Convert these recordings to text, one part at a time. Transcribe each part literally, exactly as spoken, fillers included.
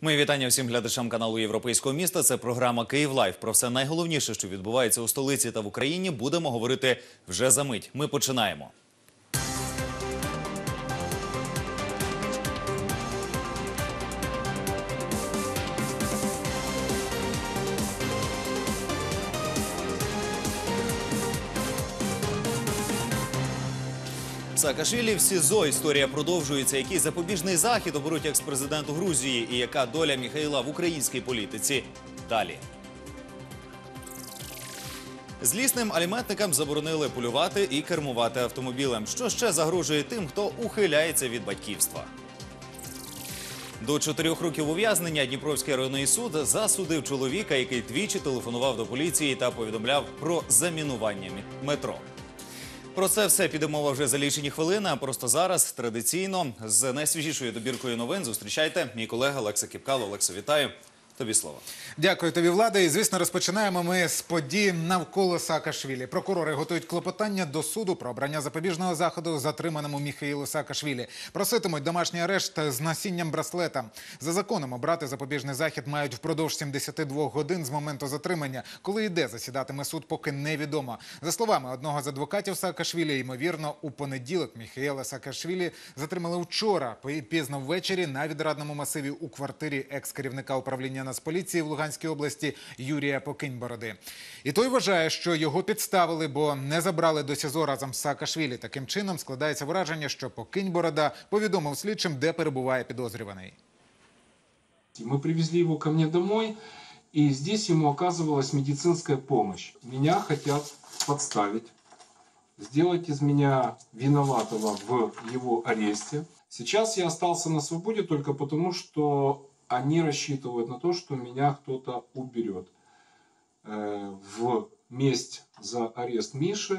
Мої вітання всім глядачам каналу Європейського міста. Це програма «Київ Лайв». Про все найголовніше, що відбувається у столиці та в Україні, будемо говорити вже за мить. Ми починаємо. Саакашвілі в СІЗО. Історія продовжується. Який запобіжний захід оберуть екс-президенту Грузії і яка доля Міхеїла в українській політиці? Далі. Злісним аліметникам заборонили полювати і кермувати автомобілем. Що ще загрожує тим, хто ухиляється від батьківства? До чотирьох років ув'язнення Дніпровський районний суд засудив чоловіка, який двічі телефонував до поліції та повідомляв про замінування метро. Про це все піде мова вже за лічені хвилини, а просто зараз, традиційно, з найсвіжішою добіркою новин зустрічайте мій колега Олекса Кіпкало. Олексо, вітаю. Тобі слово. Дякую тобі, Влада. І, звісно, розпочинаємо ми з подій навколо Саакашвілі. Прокурори готують клопотання до суду про обрання запобіжного заходу затриманому Міхеїлу Саакашвілі. Проситимуть домашній арешт з носінням браслета. За законом обрати запобіжний захід мають впродовж сімдесяти двох годин з моменту затримання. Коли йде засідатиме суд, поки невідомо. За словами одного з адвокатів Саакашвілі, ймовірно, у понеділок Міхеїла Саакашвілі затримали вчора, пізно ввечері, на відрадному масиві у квартирі екс-керівника управління Нацполіції в Луганській області Юрія Покиньбороди. І той вважає, що його підставили, бо не забрали до СІЗО разом з Саакашвілі. Таким чином, складається враження, що Покиньборода повідомив слідчим, де перебуває підозрюваний. Мы привезли его ко мне домой, и здесь ему оказывалась медицинская помощь. Меня хотят подставить, сделать из меня виноватого в его аресте. Сейчас я остался на свободе только потому, что они рассчитывают на то, что меня кто-то уберет э, в месть за арест Миши.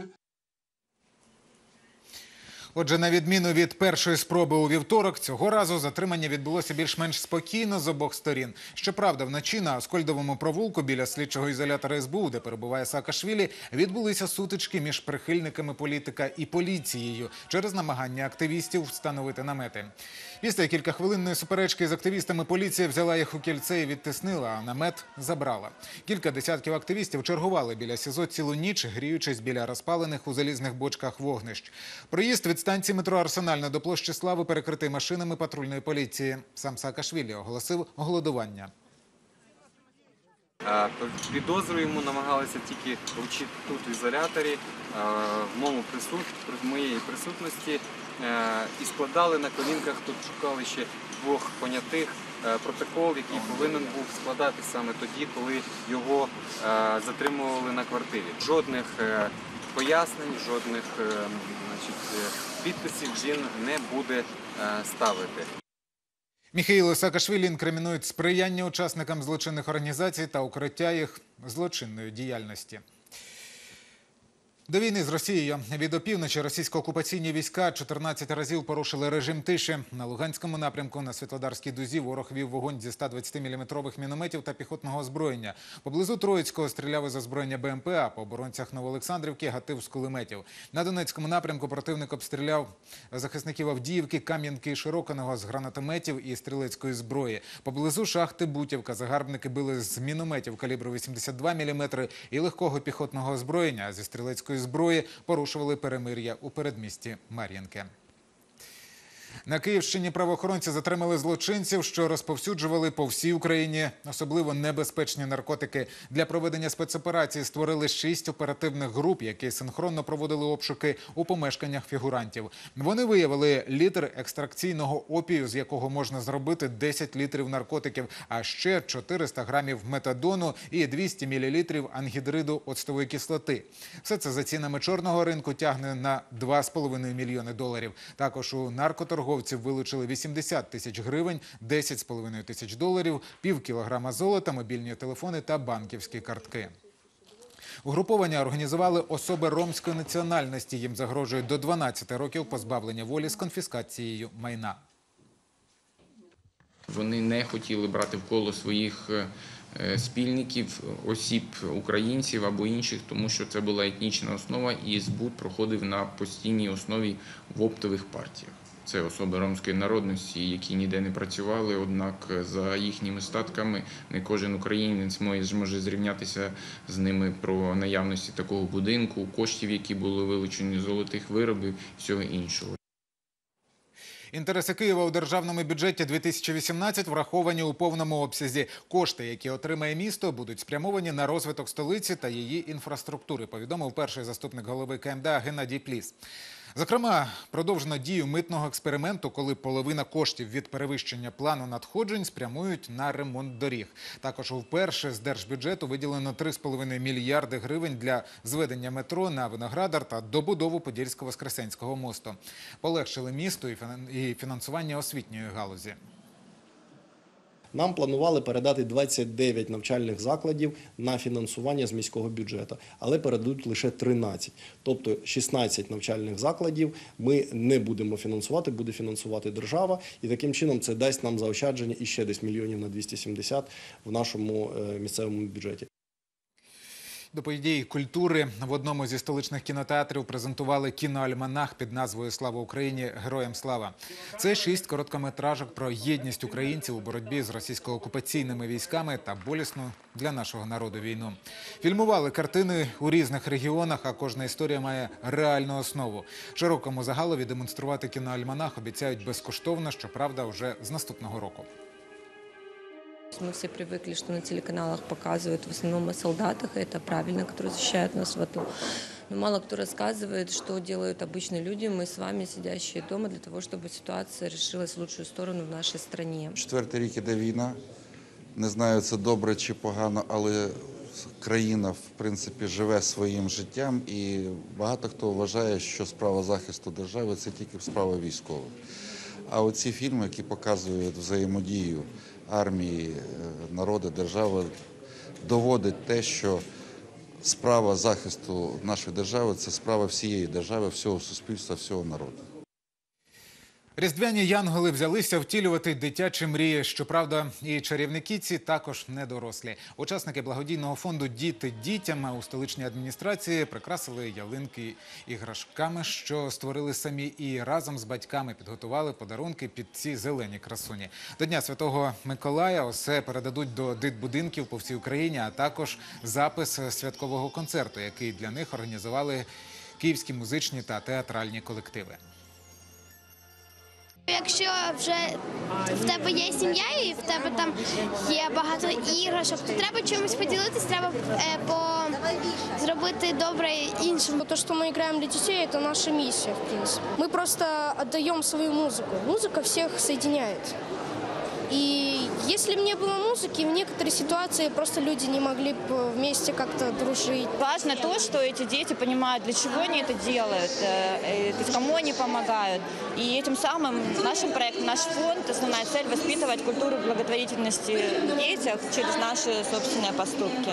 Отже, на відміну від першої спроби у вівторок, цього разу затримання відбулося більш-менш спокійно з обох сторін. Щоправда, вночі на Аскольдовому провулку біля слідчого ізолятора ес бе у, де перебуває Саакашвілі, відбулися сутички між прихильниками політика і поліцією через намагання активістів встановити намети. Після кількахвилинної суперечки з активістами поліція взяла їх у кільце і відтиснила, а намет забрала. Кілька десятків активістів чергували біля СІЗО цілу ніч, гріючись біля розпалених у залізних бочках вогнищ. Проїзд від станції метро «Арсенальна» до площі Слави перекритий машинами патрульної поліції. Сам Саакашвілі оголосив голодування. Підозрюємо намагалися тільки вручити тут в ізоляторі, в моєму присут... в моєї присутності, і складали на колінках, тут шукали ще двох понятих, протокол, який повинен був складати саме тоді, коли його затримували на квартирі. Жодних пояснень, жодних значить, підписів він не буде ставити. Міхеїлу Саакашвілі інкримінують сприяння учасникам злочинних організацій та укриття їх злочинної діяльності. До війни з Росією від опівночі російсько-окупаційні війська чотирнадцять разів порушили режим тиші. На Луганському напрямку на Світлодарській дузі ворог вів вогонь зі ста двадцятиміліметрових мінометів та піхотного озброєння. Поблизу Троїцького стріляв із озброєння Бе Ем Пе, а по оборонцях Новоолександрівки гатив з кулеметів. На Донецькому напрямку противник обстріляв захисників Авдіївки, Кам'янки і Широкиного з гранатометів і стрілецької зброї. Поблизу шахти Бутівка загарбники били з мінометів калібру вісімдесят два міліметри і легкого піхотного озброєння, а зі стрілецької зброї порушували перемир'я у передмісті Мар'їнки. На Київщині правоохоронці затримали злочинців, що розповсюджували по всій Україні особливо небезпечні наркотики. Для проведення спецоперації створили шість оперативних груп, які синхронно проводили обшуки у помешканнях фігурантів. Вони виявили літр екстракційного опію, з якого можна зробити десять літрів наркотиків, а ще чотириста грамів метадону і двісті мілілітрів ангідриду оцтової кислоти. Все це за цінами чорного ринку тягне на два з половиною мільйони доларів. Також у наркоторговців вилучили вісімдесят тисяч гривень, десять з половиною тисяч доларів, пів кілограма золота, мобільні телефони та банківські картки. Угруповання організували особи ромської національності. Їм загрожує до дванадцяти років позбавлення волі з конфіскацією майна. Вони не хотіли брати в коло своїх спільників, осіб українців або інших, тому що це була етнічна основа і збут проходив на постійній основі в оптових партіях. Це особи ромської народності, які ніде не працювали, однак за їхніми статками не кожен українець може зрівнятися з ними про наявності такого будинку, коштів, які були вилучені, золотих виробів, всього іншого. Інтереси Києва у державному бюджеті дві тисячі вісімнадцять враховані у повному обсязі. Кошти, які отримає місто, будуть спрямовані на розвиток столиці та її інфраструктури, повідомив перший заступник голови КМДА Геннадій Пліс. Зокрема, продовжено дію митного експерименту, коли половина коштів від перевищення плану надходжень спрямують на ремонт доріг. Також вперше з держбюджету виділено три з половиною мільярди гривень для зведення метро на Виноградар та добудову Подільсько-Воскресенського мосту. Полегшили місту і фінансування освітньої галузі. Нам планували передати двадцять дев'ять навчальних закладів на фінансування з міського бюджету, але передадуть лише тринадцять. Тобто шістнадцять навчальних закладів ми не будемо фінансувати, буде фінансувати держава. І таким чином це дасть нам заощадження іще десь мільйонів на двісті сімдесят в нашому місцевому бюджеті. До події культури в одному зі столичних кінотеатрів презентували кіноальманах під назвою «Слава Україні! Героям слава!». Це шість короткометражок про єдність українців у боротьбі з російсько-окупаційними військами та болісну для нашого народу війну. Фільмували картини у різних регіонах, а кожна історія має реальну основу. Широкому загалові демонструвати кіноальманах обіцяють безкоштовно, щоправда, вже з наступного року. Мы все привыкли, что на телеканалах показывают в основном о солдатах, и это правильно, которые защищают нас в АТО. Но мало кто рассказывает, что делают обычные люди, мы с вами, сидящие дома, для того, чтобы ситуация решилась в лучшую сторону в нашей стране. Четвертий рік іде війна. Не знаю, це добре чи погано, але країна, в принципі, живе своїм життям, і багато хто вважає, що справа захисту держави – це тільки справа військових. А оці фільми, які показують взаємодію армії, народу, держави, доводить те, що справа захисту нашої держави – це справа всієї держави, всього суспільства, всього народу. Різдвяні янголи взялися втілювати дитячі мрії. Щоправда, і чарівники ці також не дорослі. Учасники благодійного фонду «Діти дітям» у столичній адміністрації прикрасили ялинки іграшками, що створили самі, і разом з батьками підготували подарунки під ці зелені красуні. До Дня Святого Миколая усе передадуть до дитбудинків по всій Україні, а також запис святкового концерту, який для них організували київські музичні та театральні колективи. Якщо вже в тебе є сім'я і в тебе там є багато іграшок, то треба чимось поділитися, треба е, по... зробити добре іншим. То, что мы играем для детей, это наша миссия, в принципе. Мы просто отдаем свою музыку. Музыка всех соединяет. И если бы не было музыки, в некоторые ситуации просто люди не могли бы вместе как-то дружить. Важно то, что эти дети понимают, для чего они это делают, то есть кому они помогают. И этим самым нашим проектом, наш фонд, основная цель – воспитывать культуру благотворительности в детях через наши собственные поступки.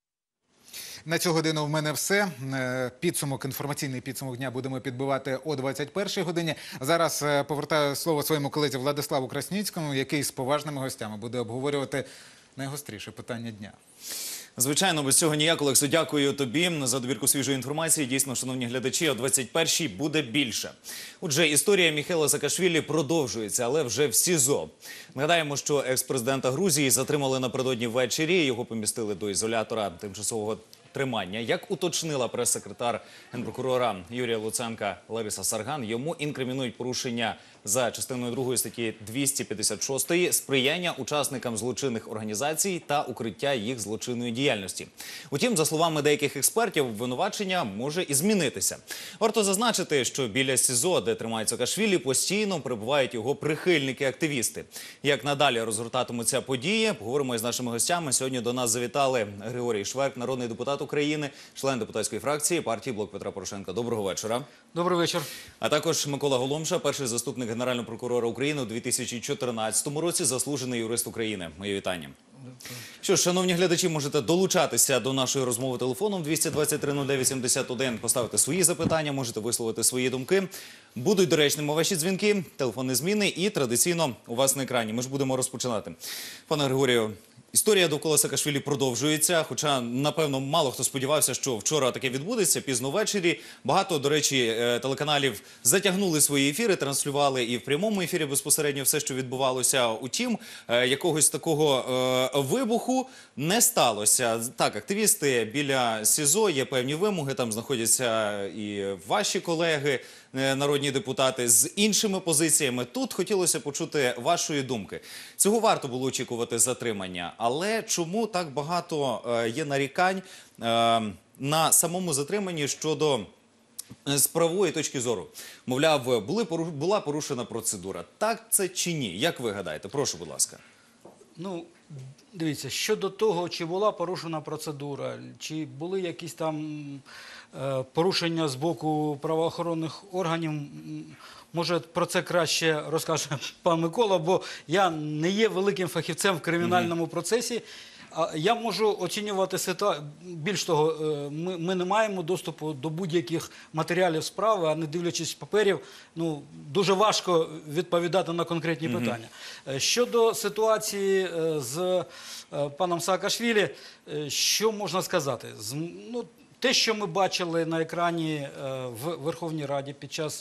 На цю годину в мене все. Підсумок, інформаційний підсумок дня будемо підбивати о двадцять першій годині. Зараз повертаю слово своєму колезі Владиславу Красніцькому, який з поважними гостями буде обговорювати найгостріше питання дня. Звичайно, без цього ніяк. Олексо, дякую тобі за добірку свіжої інформації. Дійсно, шановні глядачі, о двадцять першій буде більше. Отже, історія Міхейла Саакашвілі продовжується, але вже в СІЗО. Нагадаємо, що екс-президента Грузії затримали напередодні ввечері. Його помістили до ізолятора тимчасового тримання. Як уточнила прес-секретар генпрокурора Юрія Луценка Лариса Сарган, йому інкримінують порушення за частиною другої статті двісті п'ятдесят шість сприяння учасникам злочинних організацій та укриття їх злочинної діяльності. Утім, за словами деяких експертів, обвинувачення може і змінитися. Варто зазначити, що біля СІЗО, де тримають Саакашвілі, постійно перебувають його прихильники-активісти. Як надалі розгортатимуться події, поговоримо із нашими гостями. Сьогодні до нас завітали Григорій Шверк, народний депутат України, член депутатської фракції партії «Блок Петра Порошенка». Доброго вечора. Добрий вечір. А також Микола Голомша, перший заступник Генерального прокурора України у дві тисячі чотирнадцятому році, заслужений юрист України. Мої вітання. Що ж, шановні глядачі, можете долучатися до нашої розмови телефоном двісті двадцять три нуль дев'ять сімдесят один, поставити свої запитання, можете висловити свої думки. Будуть доречними ваші дзвінки, телефонні зміни і традиційно у вас на екрані. Ми ж будемо розпочинати. Пане Григорію, Історія довкола Саакашвілі продовжується, хоча, напевно, мало хто сподівався, що вчора таке відбудеться, пізно ввечері. Багато, до речі, телеканалів затягнули свої ефіри, транслювали і в прямому ефірі безпосередньо все, що відбувалося. Утім, якогось такого е, вибуху не сталося. Так, активісти біля СІЗО, є певні вимоги, там знаходяться і ваші колеги, народні депутати, з іншими позиціями. Тут хотілося почути вашої думки. Цього варто було очікувати затримання, але чому так багато е, є нарікань е, на самому затриманні щодо з правової точки зору? Мовляв, були, була порушена процедура. Так це чи ні? Як ви гадаєте? Прошу, будь ласка. Ну, дивіться, щодо того, чи була порушена процедура, чи були якісь там е, порушення з боку правоохоронних органів, може про це краще розкаже пан Микола, бо я не є великим фахівцем в кримінальному mm-hmm. процесі. Я можу оцінювати ситуацію. Більш того, ми, ми не маємо доступу до будь-яких матеріалів справи, а не дивлячись паперів, ну, дуже важко відповідати на конкретні mm-hmm. питання. Щодо ситуації з паном Саакашвілі, що можна сказати? Ну, те, що ми бачили на екрані в Верховній Раді під час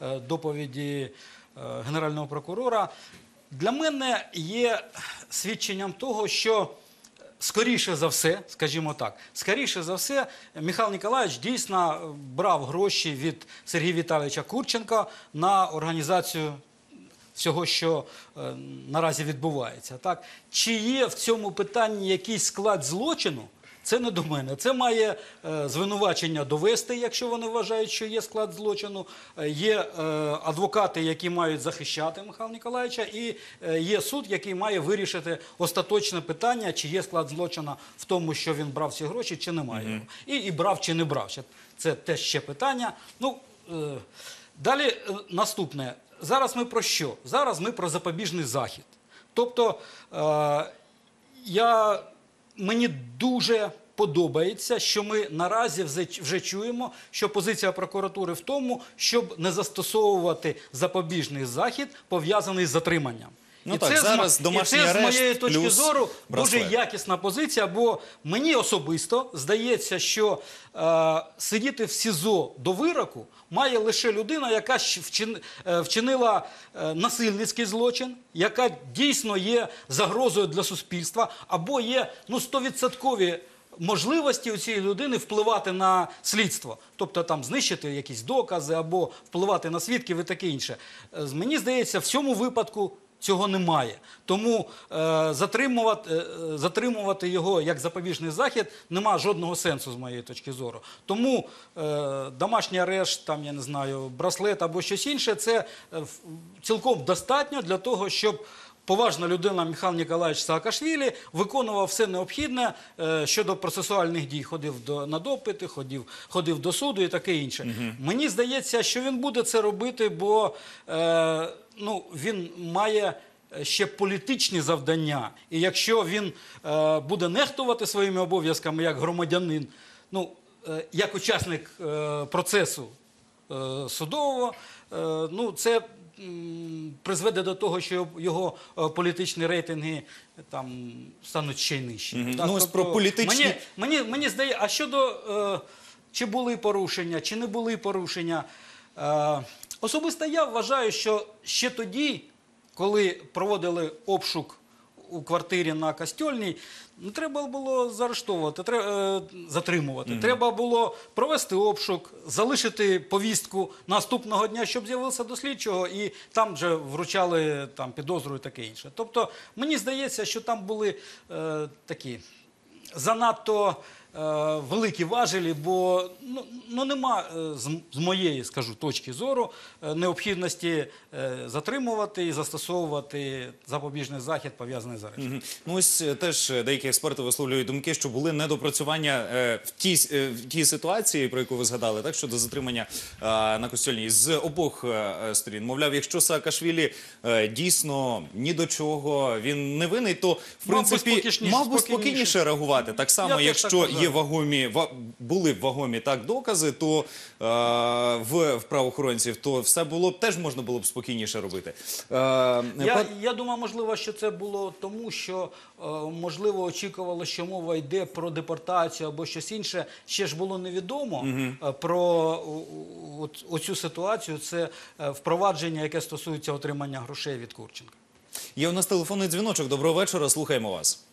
доповіді Генерального прокурора, для мене є свідченням того, що скоріше за все, скажімо так, скоріше за все, Михайло Ніколаєвич дійсно брав гроші від Сергія Віталійовича Курченка на організацію всього, що е, наразі відбувається. Так? Чи є в цьому питанні якийсь склад злочину? Це не до мене. Це має е, звинувачення довести, якщо вони вважають, що є склад злочину. Е, є е, адвокати, які мають захищати Михайла Ніколаєвича, і е, є суд, який має вирішити остаточне питання, чи є склад злочину в тому, що він брав ці гроші, чи немає. Mm-hmm. І, і брав, чи не брав. Це теж ще питання. Ну, е, далі е, наступне. Зараз ми про що? Зараз ми про запобіжний захід. Тобто, е, я... Мені дуже подобається, що ми наразі вже чуємо, що позиція прокуратури в тому, щоб не застосовувати запобіжний захід, пов'язаний з затриманням. Ну і, так, це зараз з, домашній і це з моєї арешт точки плюс зору браслет. Дуже якісна позиція, бо мені особисто здається, що е, сидіти в СІЗО до вироку має лише людина, яка вчин, е, вчинила е, насильницький злочин, яка дійсно є загрозою для суспільства, або є ну, стовідсоткові можливості у цієї людини впливати на слідство. Тобто там знищити якісь докази або впливати на свідків і таке інше. Е, мені здається, в цьому випадку цього немає. Тому е, затримувати, е, затримувати його як запобіжний захід немає жодного сенсу з моєї точки зору. Тому е, домашній арешт, там, я не знаю, браслет або щось інше, це е, цілком достатньо для того, щоб поважна людина Михайло Ніколаєвич Саакашвілі виконував все необхідне е, щодо процесуальних дій. Ходив до, на допити, ходив, ходив до суду і таке інше. Угу. Мені здається, що він буде це робити, бо е, ну, він має ще політичні завдання. І якщо він е, буде нехтувати своїми обов'язками як громадянин, ну, е, як учасник е, процесу е, судового, е, ну, це призведе до того, що його політичні рейтинги там стануть ще й нижчі. Mm-hmm. Так, ну, тобто, про політичні... мені, мені, мені здається, а щодо е, чи були порушення, чи не були порушення, е, особисто я вважаю, що ще тоді, коли проводили обшук у квартирі на Костьольній, не треба було заарештовувати, треба, е, затримувати. Mm-hmm. Треба було провести обшук, залишити повістку наступного дня, щоб з'явився до слідчого, і там вже вручали там, підозру і таке інше. Тобто, мені здається, що там були е, такі занадто е, великі важелі, бо ну, ну, нема е, з, з моєї, скажу, точки зору е, необхідності е, затримувати і застосовувати запобіжний захід, пов'язаний з арештом. Mm-hmm. Ну ось теж деякі експерти висловлюють думки, що були недопрацювання е, в, тій, е, в тій ситуації, про яку ви згадали, так, щодо затримання е, на Костьольній з обох е, сторін. Мовляв, якщо Саакашвілі е, дійсно ні до чого, він не винний, то в принципі мав би спокійніше реагувати. Так само, якщо є вагомі, ва- були б вагомі так докази, то е, в, в правоохоронців, то все було б теж можна було б спокійніше робити. Е, Я, пан- я думаю, можливо, що це було тому, що, е, можливо, очікувало, що мова йде про депортацію або щось інше. Ще ж було невідомо е, про о- о- от, оцю ситуацію. Це е, впровадження, яке стосується отримання грошей від Курченка. Є у нас телефонний дзвіночок. Доброго вечора, слухаємо вас.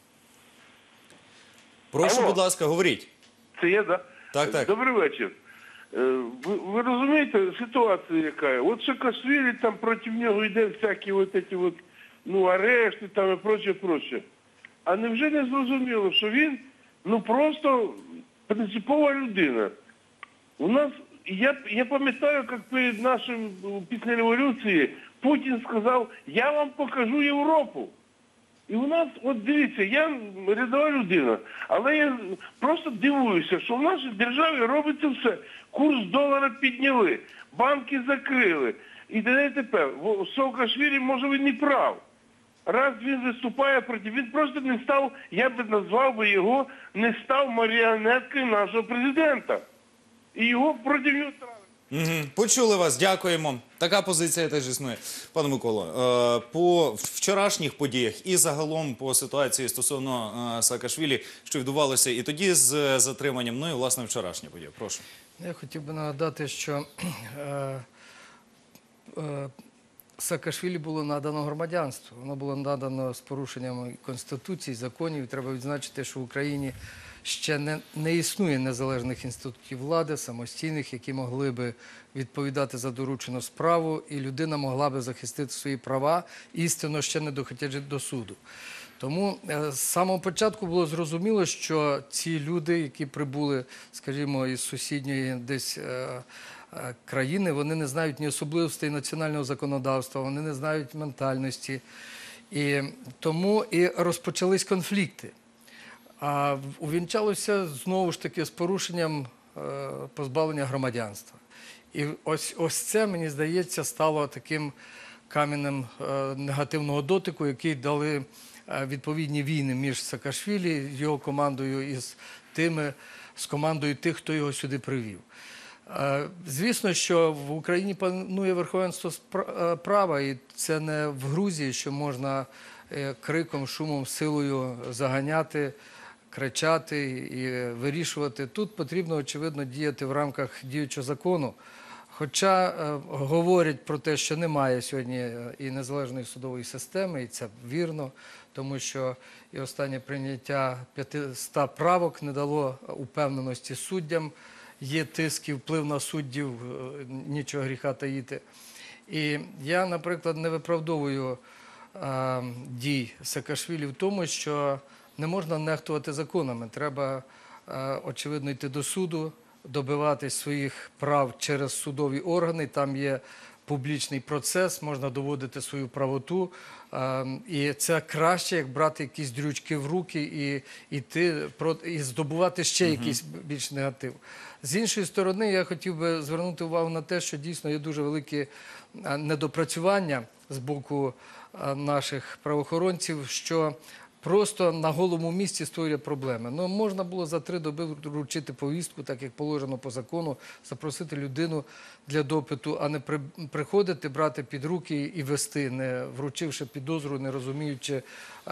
Прошу, Алло. будь ласка, говоріть. Це я, да? Так, так. Добрий вечір. Е, Ви, ви розумієте, ситуація яка? От Саакашвілі, там проти нього йде всякі от эти от, ну, арешти там і прочее, прочее. А невже не зрозуміло, що він, ну, просто принципова людина? У нас, я, я пам'ятаю, як перед нашим, після революції, Путін сказав, я вам покажу Європу. І у нас, от дивіться, я рядова людина, але я просто дивуюся, що в нашій державі робиться все. Курс долара підняли, банки закрили. І де тепер? Саакашвілі, може, він не прав. Раз він виступає проти, він просто не став, я би назвав би його, не став маріонеткою нашого президента. І його проти нього травили. Угу. Почули вас, дякуємо. Така позиція теж існує. Пане Миколо, е, по вчорашніх подіях і загалом по ситуації стосовно е, Саакашвілі, що відбувалося і тоді з затриманням, ну і власне вчорашня подія. Прошу. Я хотів би нагадати, що е, е, Саакашвілі було надано громадянство. Воно було надано з порушенням Конституції, законів. Треба відзначити, що в Україні ще не, не існує незалежних інститутів влади, самостійних, які могли би відповідати за доручену справу, і людина могла би захистити свої права, істинно ще не доходячи до суду. Тому з самого початку було зрозуміло, що ці люди, які прибули, скажімо, із сусідньої десь країни, вони не знають ні особливостей національного законодавства, вони не знають ментальності. І тому і розпочались конфлікти. А увінчалося знову ж таки з порушенням позбавлення громадянства. І ось, ось це, мені здається, стало таким каменем негативного дотику, який дали відповідні війни між Саакашвілі, його командою і з тими, з командою тих, хто його сюди привів. Звісно, що в Україні панує верховенство права, і це не в Грузії, що можна криком, шумом, силою заганяти, кричати і вирішувати. Тут потрібно, очевидно, діяти в рамках діючого закону. Хоча е, говорять про те, що немає сьогодні і незалежної судової системи, і це вірно, тому що і останнє прийняття п'ятисот правок не дало упевненості суддям, є тиск і вплив на суддів, е, нічого гріха таїти. І я, наприклад, не виправдовую е, дій Саакашвілі в тому, що не можна нехтувати законами. Треба, е, очевидно, йти до суду, добиватись своїх прав через судові органи. Там є публічний процес, можна доводити свою правоту. Е, і це краще, як брати якісь дрючки в руки і, йти, і здобувати ще угу. якийсь більш негатив. З іншої сторони, я хотів би звернути увагу на те, що дійсно є дуже великі недопрацювання з боку наших правоохоронців, що просто на голому місці створює проблеми. Ну, можна було за три доби вручити повістку, так як положено по закону, запросити людину для допиту, а не при, приходити, брати під руки і вести, не вручивши підозру, не розуміючи,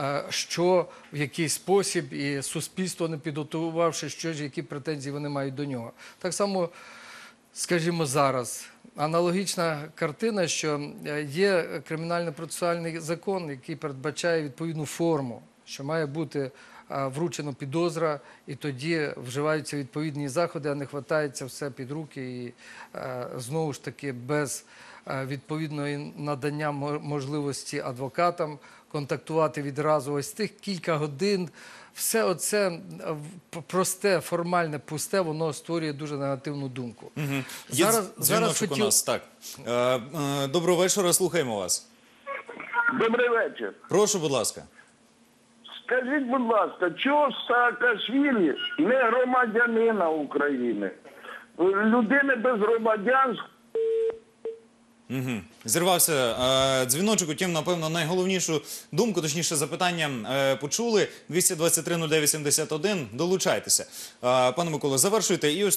що, в який спосіб, і суспільство не підготувавши, що ж, які претензії вони мають до нього. Так само, скажімо, зараз. Аналогічна картина, що є кримінально-процесуальний закон, який передбачає відповідну форму, що має бути вручено підозра, і тоді вживаються відповідні заходи, а не хватається все під руки і знову ж таки без відповідної надання можливості адвокатам контактувати відразу. Ось тих кілька годин, все оце просте, формальне, пусте, воно створює дуже негативну думку. Угу. Зараз, Є зараз хотів... хотів... у нас, так. Е, е, доброго вечора, слухаємо вас. Добрий вечір. Прошу, будь ласка. Скажіть, будь ласка, чого Саакашвілі не громадянина України? Людини без громадянства. Угу. Зірвався е, дзвіночок, утім, напевно, найголовнішу думку, точніше запитання е, почули. двісті двадцять три нуль дев'ять сімдесят один, долучайтеся. Е, пане Миколо, завершуйте. І ось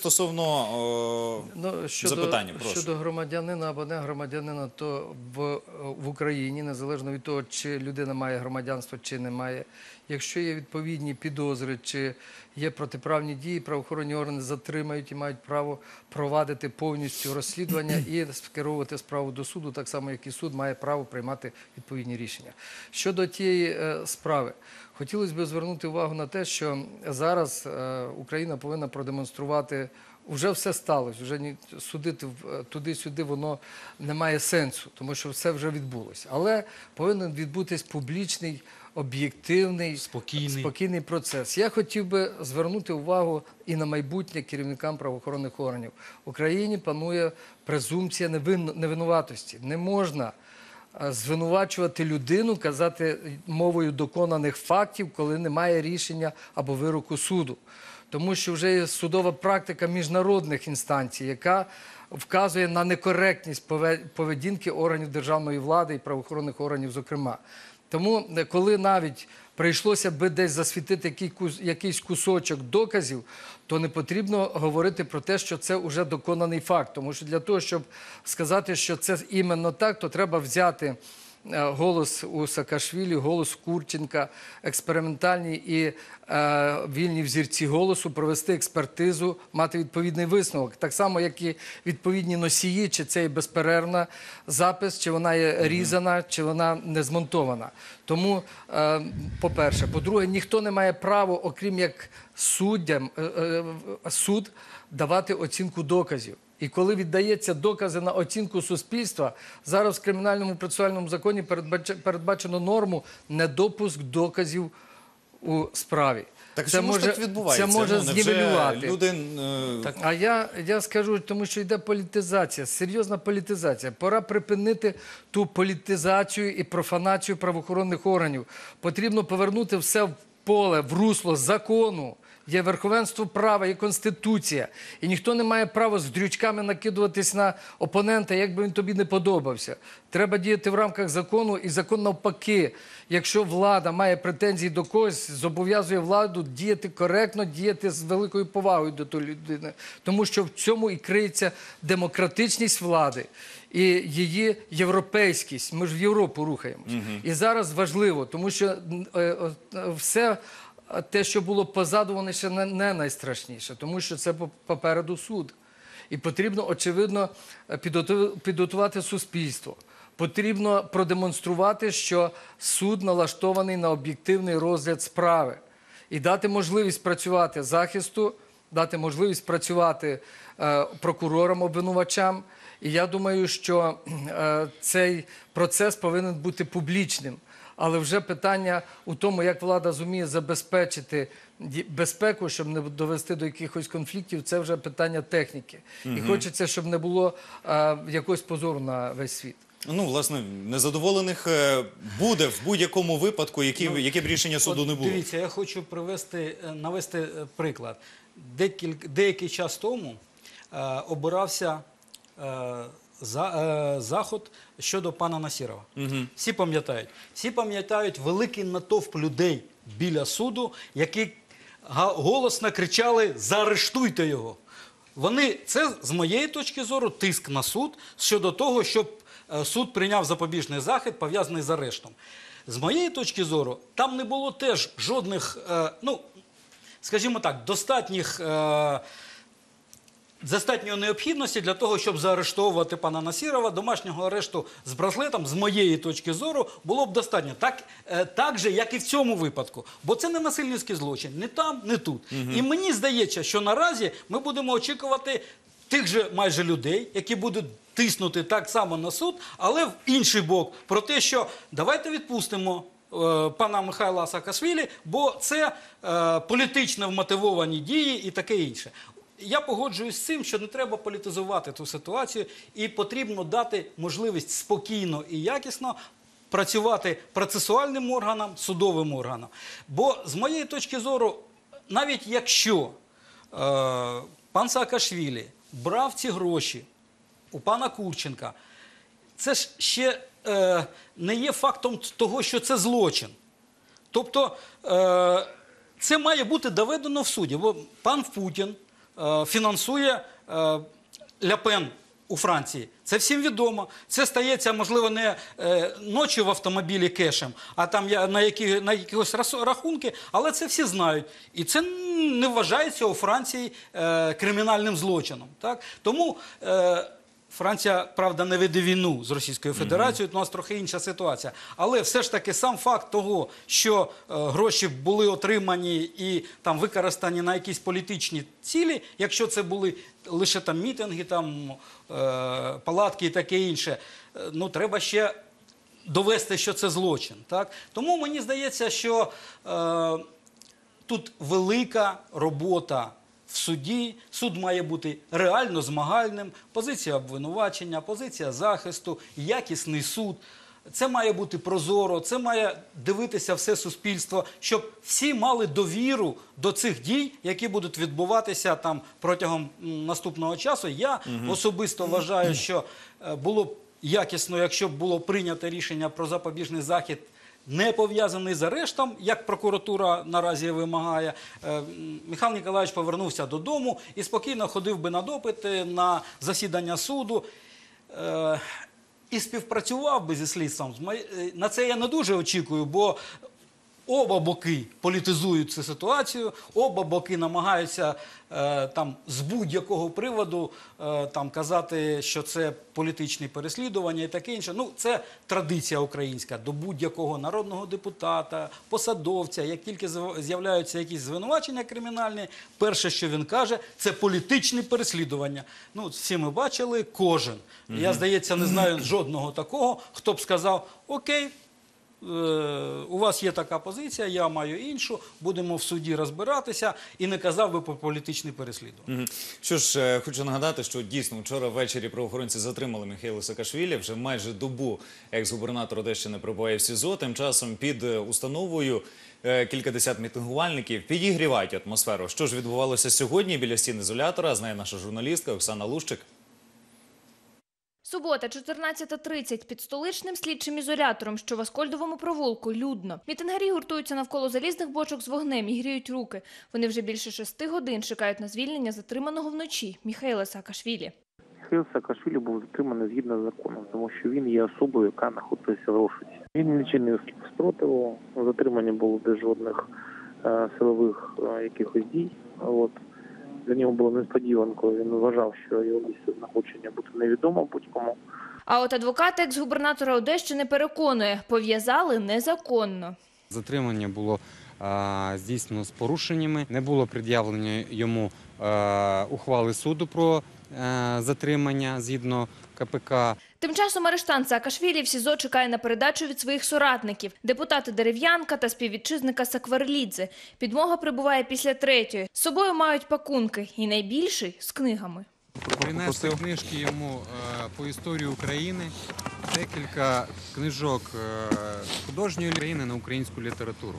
стосовно е, Ну, щодо, запитання, прошу. щодо громадянина або не громадянина, то в, в Україні, незалежно від того, чи людина має громадянство, чи не має, якщо є відповідні підозри, чи є протиправні дії, правоохоронні органи затримають і мають право провадити повністю розслідування і скеровувати справу до суду, так само, як і суд має право приймати відповідні рішення. Щодо тієї е, справи, хотілося б звернути увагу на те, що зараз е, Україна повинна продемонструвати. Вже все сталося, вже ні, судити туди-сюди воно не має сенсу, тому що все вже відбулося. Але повинен відбутись публічний, об'єктивний, Спокійний. спокійний процес. Я хотів би звернути увагу і на майбутнє керівникам правоохоронних органів. В Україні панує презумпція невин... невинуватості. Не можна звинувачувати людину, казати мовою доконаних фактів, коли немає рішення або вироку суду. Тому що вже є судова практика міжнародних інстанцій, яка вказує на некоректність поведінки органів державної влади і правоохоронних органів, зокрема. Тому, коли навіть прийшлося би десь засвітити якийсь кусочок доказів, то не потрібно говорити про те, що це вже доконаний факт. Тому що для того, щоб сказати, що це іменно так, то треба взяти голос у Саакашвілі, голос Курченка, експериментальні і е, вільні взірці голосу, провести експертизу, мати відповідний висновок. Так само, як і відповідні носії, чи це є безперервна запис, чи вона є різана, чи вона не змонтована. Тому, е, по-перше. По-друге, ніхто не має права, окрім як суддям, е, е, суд, давати оцінку доказів. І коли віддаються докази на оцінку суспільства, зараз в Кримінальному процесуальному законі передбачено норму недопуск доказів у справі. Так це чому може, ж так відбувається? Це може ну, знівелювати. Люди, е... так, а я, я скажу, тому що йде політизація, серйозна політизація. Пора припинити ту політизацію і профанацію правоохоронних органів. Потрібно повернути все в поле, в русло закону. Є верховенство права, є Конституція. І ніхто не має права з дрючками накидуватись на опонента, як би він тобі не подобався. Треба діяти в рамках закону, і закон навпаки. Якщо влада має претензії до когось, зобов'язує владу діяти коректно, діяти з великою повагою до тої людини. Тому що в цьому і криється демократичність влади і її європейськість. Ми ж в Європу рухаємось. Угу. І зараз важливо, тому що е, е, все... те, що було позаду, воно ще не найстрашніше, тому що це попереду суд. І потрібно, очевидно, підготувати суспільство. Потрібно продемонструвати, що суд налаштований на об'єктивний розгляд справи. І дати можливість працювати захисту, дати можливість працювати е, прокурорам, обвинувачам. І я думаю, що е, цей процес повинен бути публічним. Але вже питання у тому, як влада зуміє забезпечити безпеку, щоб не довести до якихось конфліктів, це вже питання техніки. Угу. І хочеться, щоб не було а, якогось позору на весь світ. Ну, власне, незадоволених буде в будь-якому випадку, які, ну, яке б рішення суду от, не було. Дивіться, я хочу привести, навести приклад. Декіль, деякий час тому е, обирався е, За, е, заход щодо пана Насірова. Угу. Всі пам'ятають. Всі пам'ятають великий натовп людей біля суду, які голосно кричали «Заарештуйте його!». Вони, це, з моєї точки зору, тиск на суд щодо того, щоб суд прийняв запобіжний захід, пов'язаний з арештом. З моєї точки зору, там не було теж жодних, е, ну, скажімо так, достатніх... Е, достатньої необхідності для того, щоб заарештовувати пана Насірова. Домашнього арешту з браслетом, з моєї точки зору, було б достатньо. Так, е, так же, як і в цьому випадку. Бо це не насильницький злочин. Ні там, ні тут. Угу. І мені здається, що наразі ми будемо очікувати тих же майже людей, які будуть тиснути так само на суд, але в інший бок. Про те, що давайте відпустимо е, пана Михайла Саакашвілі, бо це е, політично вмотивовані дії і таке інше. Я погоджуюсь з цим, що не треба політизувати ту ситуацію і потрібно дати можливість спокійно і якісно працювати процесуальним органам, судовим органам. Бо, з моєї точки зору, навіть якщо е, пан Саакашвілі брав ці гроші у пана Курченка, це ж ще е, не є фактом того, що це злочин. Тобто е, це має бути доведено в суді, бо пан Путін е, фінансує е, Ля Пен у Франції. Це всім відомо. Це стається, можливо, не е, ночі в автомобілі кешем, а там я, на, які, на якісь рахунки, але це всі знають. І це не вважається у Франції е, кримінальним злочином. Так? Тому е, Франція, правда, не веде війну з Російською Федерацією, mm-hmm. у нас трохи інша ситуація. Але все ж таки сам факт того, що е, гроші були отримані і там використані на якісь політичні цілі, якщо це були лише там мітинги, там, е, палатки і таке інше, е, ну треба ще довести, що це злочин. Так? Тому мені здається, що е, тут велика робота в суді. Суд має бути реально змагальним, позиція обвинувачення, позиція захисту, якісний суд. Це має бути прозоро, це має дивитися все суспільство, щоб всі мали довіру до цих дій, які будуть відбуватися там протягом наступного часу. Я угу. особисто вважаю, що було б якісно, якщо б було прийнято рішення про запобіжний захід, не пов'язаний з арештом, як прокуратура наразі вимагає. Михайло Ніколаївич повернувся додому і спокійно ходив би на допити, на засідання суду і співпрацював би зі слідством. На це я не дуже очікую, бо оба боки політизують цю ситуацію, оба боки намагаються е, там, з будь-якого приводу е, там, казати, що це політичні переслідування і таке інше. Ну, це традиція українська. До будь-якого народного депутата, посадовця, як тільки з'являються якісь звинувачення кримінальні, перше, що він каже, це політичні переслідування. Ну, всі ми бачили, кожен. Mm-hmm. Я, здається, не знаю жодного такого, хто б сказав, окей, у вас є така позиція, я маю іншу, будемо в суді розбиратися, і не казав би про політичне переслідування. Що ж, хочу нагадати, що дійсно вчора ввечері правоохоронці затримали Міхеїла Саакашвілі, вже майже добу екс-губернатор Одещини перебуває в СІЗО, тим часом під установою кількадесят мітингувальників підігрівають атмосферу. Що ж відбувалося сьогодні біля стін ізолятора, знає наша журналістка Оксана Лущик. Субота, чотирнадцята тридцять. Під столичним слідчим ізолятором, що в Аскольдовому провулку, людно. Мітингарі гуртуються навколо залізних бочок з вогнем і гріють руки. Вони вже більше шести годин чекають на звільнення затриманого вночі Міхеїла Саакашвілі. Міхеїл Саакашвілі був затриманий згідно з законом, тому що він є особою, яка знаходиться в розшуці. Він не чинив спротиву, затримання було без жодних е, силових е, якихось дій. От. Для нього було несподіванкою, він вважав, що його місце знаходження буде невідомо будь-кому. А от адвокат екс-губернатора Одещини переконує, пов'язали незаконно. Затримання було а, здійснено з порушеннями, не було пред'явлено йому а, ухвали суду про а, затримання згідно ка пе ка. Тим часом арештант Саакашвілі в СІЗО чекає на передачу від своїх соратників – депутати Дерев'янка та співвітчизника Сакварелідзе. Підмога прибуває після третьої. З собою мають пакунки і найбільший – з книгами. Принесли книжки йому е, по історії України, декілька книжок е, художньої України на українську літературу.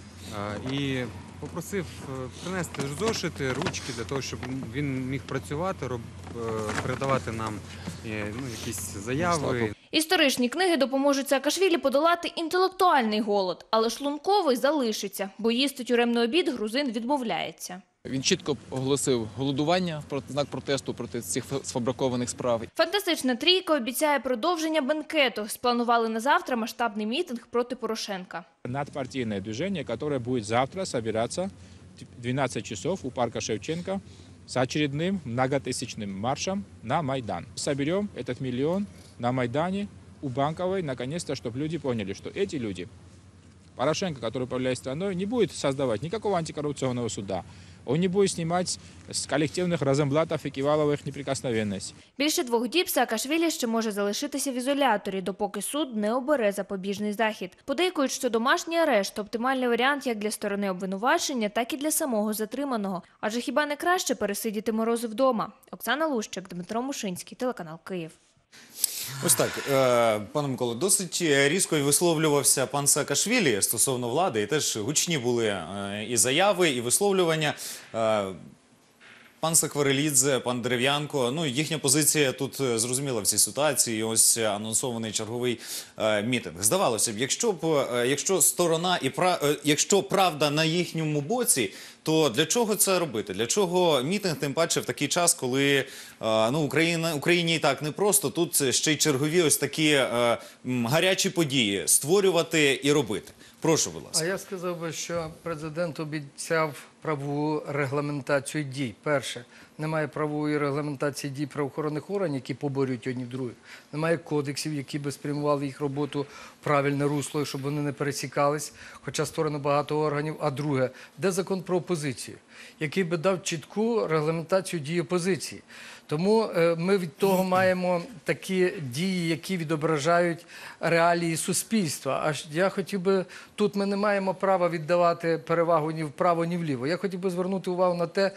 Е, і попросив принести зошити, ручки, для того, щоб він міг працювати, роб, передавати нам ну, якісь заяви. Історичні книги допоможуть Саакашвілі подолати інтелектуальний голод, але шлунковий залишиться, бо їсти тюремний обід грузин відмовляється. Він чітко оголосив голодування в знак протесту проти цих сфабрикованих справ. Фантастична трійка обіцяє продовження бенкету. Спланували на завтра масштабний мітинг проти Порошенка. Надпартийное движение, которое будет завтра собираться в двенадцать часов у парка Шевченко с очередным многотысячным маршем на Майдан. Соберем этот миллион на Майдане у Банковой, наконец-то, чтобы люди поняли, что эти люди, Порошенко, который управляет страной, не будет создавать никакого антикоррупционного суда. Он не буде знімати з колективних Розенблатів і Ківалових неприкосновенність. Більше двох діб Саакашвілі ще може залишитися в ізоляторі, допоки суд не обере запобіжний захід. Подейкують, що домашній арешт – оптимальний варіант як для сторони обвинувачення, так і для самого затриманого. Адже хіба не краще пересидіти морози вдома? Оксана Лущик, Дмитро Мушинський, телеканал Київ. Ось так, пане Миколо, досить різко висловлювався пан Саакашвілі стосовно влади, і теж гучні були і заяви, і висловлювання. Пан пан Сакварелідзе, пан Дерев'янко. Ну, їхня позиція тут е, зрозуміла в цій ситуації. Ось анонсований черговий е, мітинг. Здавалося б, якщо б е, якщо сторона і пра, е, якщо правда на їхньому боці, то для чого це робити? Для чого мітинг, тим паче в такий час, коли е, ну, Україна, Україні і так непросто, тут ще й чергові ось такі е, м, гарячі події створювати і робити. Прошу, будь ласка. А я сказав би, що президент обіцяв правову регламентацію дій. Перше, немає правової регламентації дій правоохоронних органів, які поборюють одні других. Немає кодексів, які би спрямували їх роботу в правильне русло, щоб вони не пересікались, хоча створено багато органів. А друге, де закон про опозицію, який би дав чітку регламентацію дій опозиції. Тому е, ми від того маємо такі дії, які відображають реалії суспільства. А я хотів би, тут ми не маємо права віддавати перевагу ні вправо, ні вліво. Я хотів би звернути увагу на те,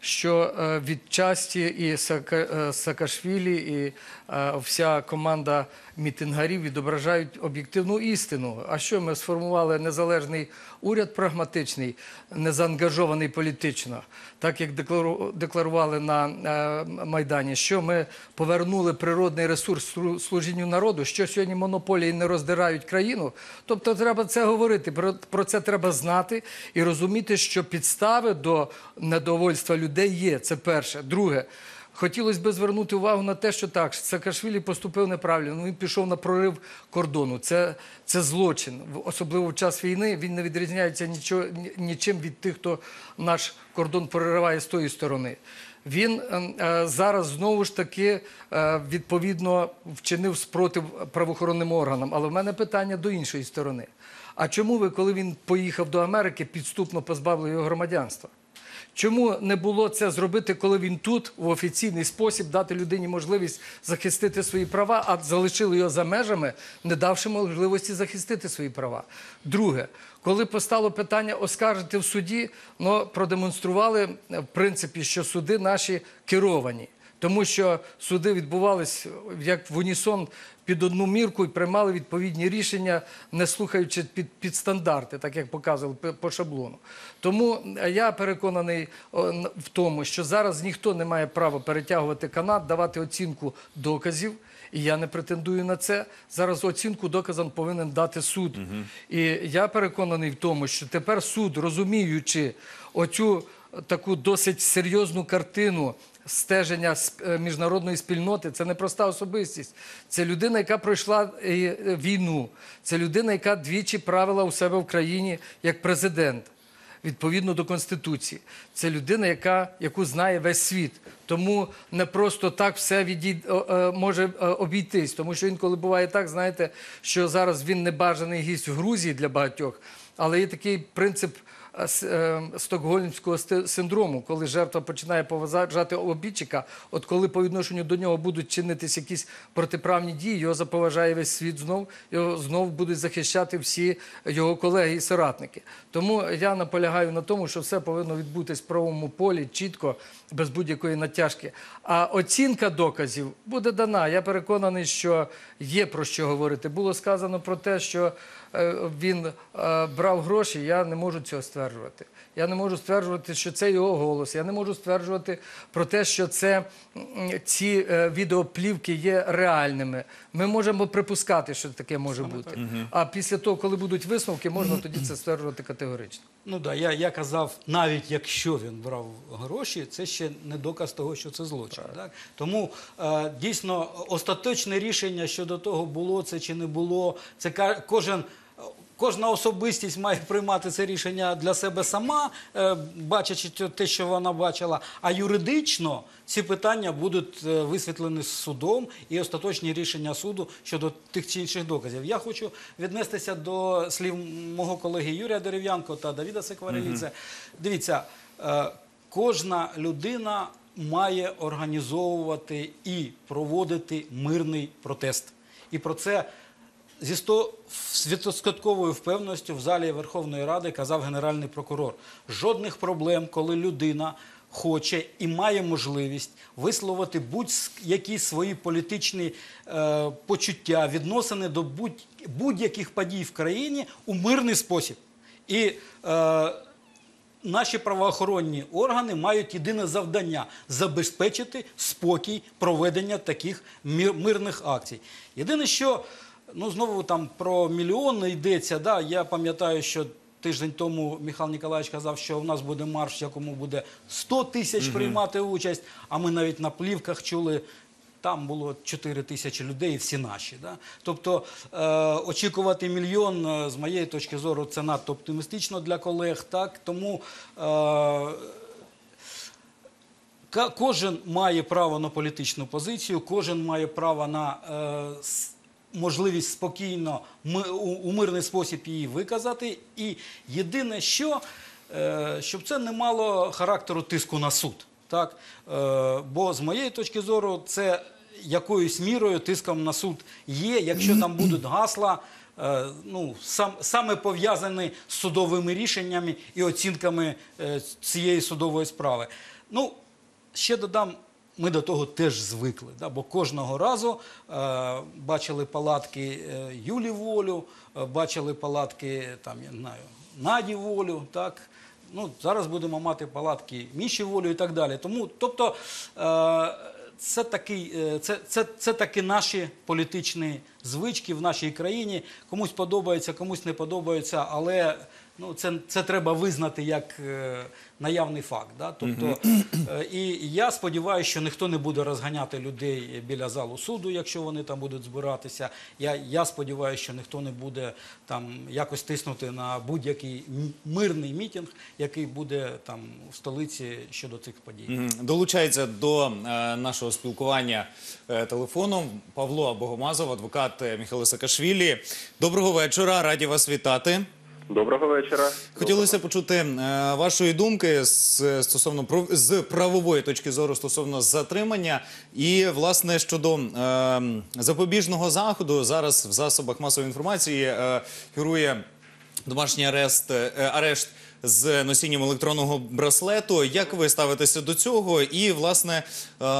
що е, відчасті і Сака, е, Саакашвілі, і е, вся команда мітингарів відображають об'єктивну істину. А що, ми сформували незалежний уряд прагматичний, незаангажований політично, так як деклару, декларували на е, Майдані, що ми повернули природний ресурс служінню народу, що сьогодні монополії не роздирають країну. Тобто треба це говорити, про, про це треба знати і розуміти, що підстави до недовольства людей є, це перше. Друге, хотілося б звернути увагу на те, що так, Саакашвілі поступив неправильно, він пішов на прорив кордону. Це, це злочин. Особливо в час війни він не відрізняється нічого, нічим від тих, хто наш кордон прориває з тої сторони. Він е, зараз знову ж таки е, відповідно вчинив спротив правоохоронним органам. Але в мене питання до іншої сторони. А чому ви, коли він поїхав до Америки, підступно позбавили його громадянства? Чому не було це зробити, коли він тут, в офіційний спосіб, дати людині можливість захистити свої права, а залишили його за межами, не давши можливості захистити свої права? Друге, коли постало питання оскаржити в суді, ну, продемонстрували, в принципі, що суди наші керовані. Тому що суди відбувались як в унісон під одну мірку і приймали відповідні рішення, не слухаючи під, під стандарти, так як показували по шаблону. Тому я переконаний в тому, що зараз ніхто не має права перетягувати канат, давати оцінку доказів. І я не претендую на це. Зараз оцінку доказам повинен дати суд. Угу. І я переконаний в тому, що тепер суд, розуміючи оцю таку досить серйозну картину стеження міжнародної спільноти, це не проста особистість. Це людина, яка пройшла війну. Це людина, яка двічі правила у себе в країні як президент, відповідно до Конституції. Це людина, яка, яку знає весь світ. Тому не просто так все відій... може обійтись. Тому що інколи буває так, знаєте, що зараз він небажаний гість в Грузії для багатьох, але є такий принцип стокгольмського синдрому, коли жертва починає поважати обідчика, от коли по відношенню до нього будуть чинитись якісь протиправні дії, його заповажає весь світ знов, його знов будуть захищати всі його колеги і соратники. Тому я наполягаю на тому, що все повинно відбутись в правовому полі, чітко, без будь-якої натяжки. А оцінка доказів буде дана. Я переконаний, що є про що говорити. Було сказано про те, що він брав гроші, я не можу цього стверджувати. Я не можу стверджувати, що це його голос. Я не можу стверджувати про те, що це, ці відеоплівки є реальними. Ми можемо припускати, що таке може бути. Угу. А після того, коли будуть висновки, можна тоді це стверджувати категорично. Ну так, я, я казав, навіть якщо він брав гроші, це ще не доказ того, що це злочин. Так. Так? Тому е, дійсно остаточне рішення щодо того, було це чи не було, це кожен... Кожна особистість має приймати це рішення для себе сама, бачачи те, що вона бачила. А юридично ці питання будуть висвітлені судом і остаточні рішення суду щодо тих чи інших доказів. Я хочу віднестися до слів мого колеги Юрія Дерев'янко та Давіда Сакварелідзе. Угу. Дивіться, кожна людина має організовувати і проводити мирний протест. І про це зі стовідсотковою впевненістю в залі Верховної Ради казав Генеральний прокурор. Жодних проблем, коли людина хоче і має можливість висловити будь-які свої політичні е, почуття, відносини до будь-яких подій в країні у мирний спосіб. І е, наші правоохоронні органи мають єдине завдання – забезпечити спокій проведення таких мир, мирних акцій. Єдине, що, ну, знову там про мільйони йдеться, да, я пам'ятаю, що тиждень тому Михайло Ніколаєвич казав, що у нас буде марш, в якому буде сто тисяч Мгм. приймати участь, а ми навіть на плівках чули, там було чотири тисячі людей, і всі наші. Да? Тобто е, очікувати мільйон, е, з моєї точки зору, це надто оптимістично для колег. Так? Тому е, ка- кожен має право на політичну позицію, кожен має право на е, с- можливість спокійно, ми, у, у мирний спосіб її виказати. І єдине, що, е, щоб це не мало характеру тиску на суд. Так? Е, бо з моєї точки зору це якоюсь мірою тиском на суд є, якщо там будуть гасла, е, ну, сам, саме пов'язані з судовими рішеннями і оцінками е, цієї судової справи. Ну, ще додам, ми до того теж звикли, да? Бо кожного разу е, бачили палатки е, Юлі Волю, е, бачили палатки, там, я не знаю, Наді Волю, так? Ну, зараз будемо мати палатки Міші Волю і так далі. Тому, тобто, е, це, такий, е, це, це, це такі наші політичні звички в нашій країні. Комусь подобається, комусь не подобається, але ну, це, це треба визнати як е, наявний факт. Да? Тобто, е, і я сподіваюся, що ніхто не буде розганяти людей біля залу суду, якщо вони там будуть збиратися. Я, я сподіваюся, що ніхто не буде там якось тиснути на будь-який м- мирний мітинг, який буде там в столиці щодо цих подій. Мгм. Долучається до е, нашого спілкування е, телефоном Павло Богомазов, адвокат е, Міхайла Саакашвілі. Доброго вечора, раді вас вітати. Доброго вечора. Хотілося почути е, вашої думки з, стосовно прав- з правової точки зору стосовно затримання і, власне, щодо е, запобіжного заходу. Зараз в засобах масової інформації е, фігурує домашній арешт, е, арешт з носінням електронного браслету. Як ви ставитеся до цього? І, власне, е,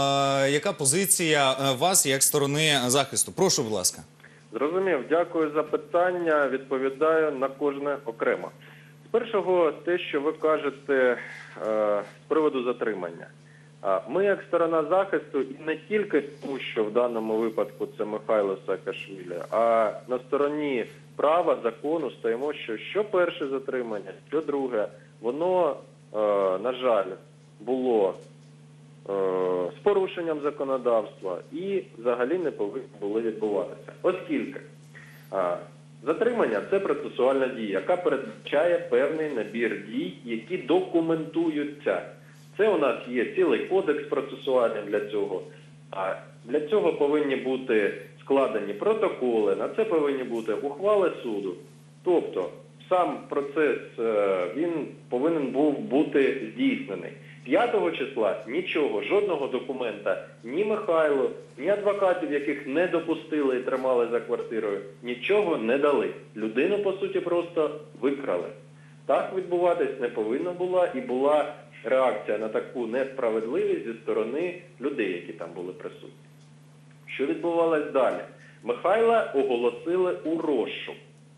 яка позиція е, вас як сторони захисту? Прошу, будь ласка. Зрозумів. Дякую за питання. Відповідаю на кожне окремо. З першого, те, що ви кажете е, з приводу затримання. А ми, як сторона захисту, і не тільки тому, що в даному випадку це Михайло Саакашвілі, а на стороні права, закону стоїмо, що що перше затримання, що друге, воно, е, на жаль, було е, з порушенням законодавства і взагалі не повинні були відбуватися. Оскільки е, затримання – це процесуальна дія, яка передбачає певний набір дій, які документуються. Це у нас є цілий кодекс процесуальний для цього. А для цього повинні бути складені протоколи, на це повинні бути ухвали суду. Тобто сам процес, він повинен був бути здійснений. п'ятого числа нічого, жодного документа ні Михайло, ні адвокатів, яких не допустили і тримали за квартирою, нічого не дали. Людину, по суті, просто викрали. Так відбуватись не повинно було, і була реакція на таку несправедливість зі сторони людей, які там були присутні. Що відбувалось далі? Михайла оголосили у розшук.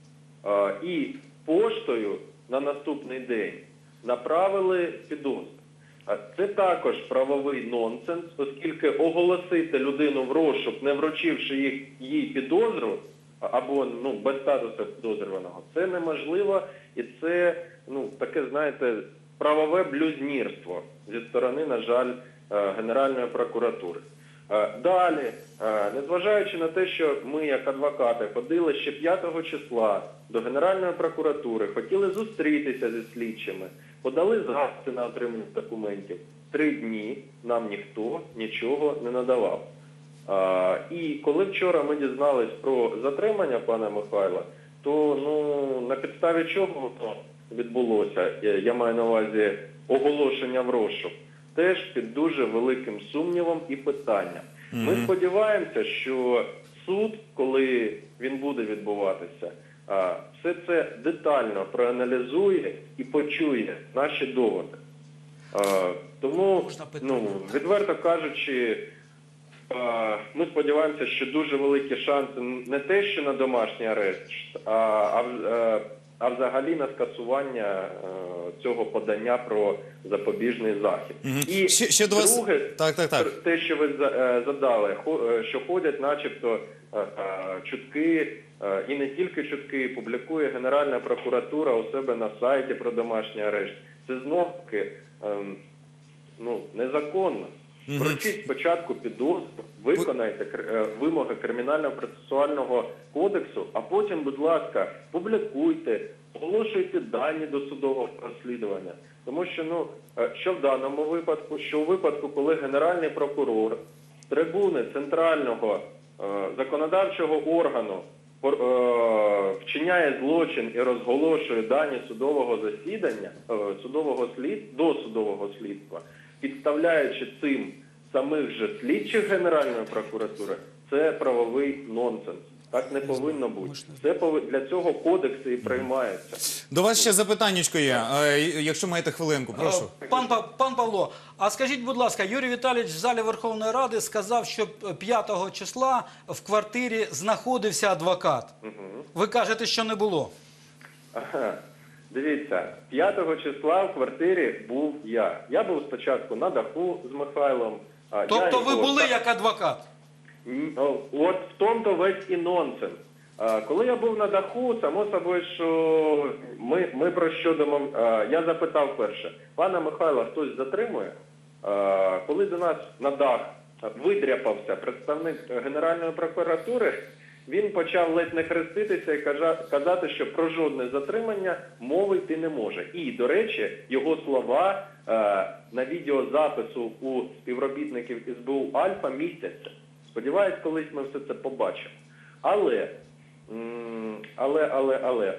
Е, і поштою на наступний день направили підозру. А це також правовий нонсенс, оскільки оголосити людину в розшук, не вручивши їх, їй підозру, або ну, без статусу підозрюваного, це неможливо, і це ну, таке, знаєте, правове блюзнірство зі сторони, на жаль, Генеральної прокуратури. Далі, незважаючи на те, що ми, як адвокати, ходили ще п'ятого числа до Генеральної прокуратури, хотіли зустрітися зі слідчими, подали запити на отримання документів. Три дні нам ніхто нічого не надавав. І коли вчора ми дізнались про затримання пана Михайла, то ну, на підставі чого воно відбулося, я маю на увазі оголошення в розшук, теж під дуже великим сумнівом і питанням. Mm-hmm. Ми сподіваємося, що суд, коли він буде відбуватися, все це детально проаналізує і почує наші доводи. Тому, ну, відверто кажучи, ми сподіваємося, що дуже великі шанси не те, що на домашній арешт, а, а а взагалі на скасування е, цього подання про запобіжний захід. Мгм. І Ще- ще до вас- друге, Так, так, так. те, що ви за- е, задали, хо- е, що ходять начебто е, е, чутки, е, і не тільки чутки, публікує Генеральна прокуратура у себе на сайті про домашній арешт. Це знов-таки ем, ну, незаконно. Мгм. Вручіть спочатку підозру, виконайте кр- е, вимоги Кримінально-процесуального кодексу, а потім, будь ласка, публікуйте, оголошуйте дані до судового розслідування. Тому що, ну, е, що в даному випадку, що у випадку, коли Генеральний прокурор з трибуни центрального е, законодавчого органу пор- е, вчиняє злочин і розголошує дані судового засідання, е, судового слід, досудового слідства, підставляючи цим самих же слідчих Генеральної прокуратури, це правовий нонсенс. Так не повинно бути. Це пови- для цього кодекси і приймаються. До вас ще запитаннячко є, е, якщо маєте хвилинку, прошу. Пан, Па- пан Павло, а скажіть, будь ласка, Юрій Віталійович в залі Верховної Ради сказав, що п'ятого числа в квартирі знаходився адвокат. Ви кажете, що не було. Ага. Дивіться, п'ятого числа в квартирі був я. Я був спочатку на даху з Михайлом. а я Тобто ви його- були як адвокат? М, о, От в тому-то весь і нонсенс. А, Коли я був на даху, само собою, що ми, ми про що домов... а, Я запитав перше, пана Михайла хтось затримує? А, Коли до нас на дах видряпався представник Генеральної прокуратури, він почав ледь не хреститися і кажа- казати, що про жодне затримання мови йти не може. І, до речі, його слова е, на відеозапису у співробітників ес бе у «Альфа» містяться. Сподіваюсь, колись ми все це побачимо. Але, м, але, але, але,